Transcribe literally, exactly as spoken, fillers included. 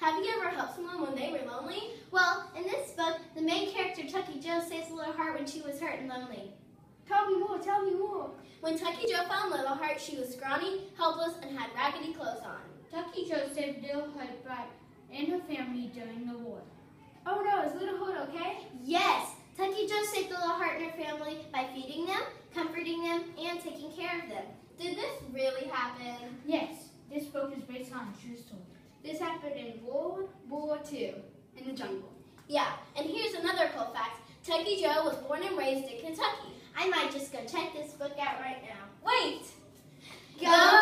Have you ever helped someone when they were lonely? Well, in this book, the main character, Tucky Joe, saves Little Heart when she was hurt and lonely. Tell me more, tell me more. When Tucky Joe found Little Heart, she was scrawny, helpless, and had raggedy clothes on. Tucky Joe saved Little Heart by, and her family during the war. Oh no, is Little Heart okay? Yes! Tucky Joe saved Little Heart and her family by feeding them, comforting them, and taking care of them. Did this really happen? Yes, this book is based on a true story. This happened in World War Two, in the jungle. Yeah, and here's another cool fact. Tucky Joe was born and raised in Kentucky. I might just go check this book out right now. Wait! Go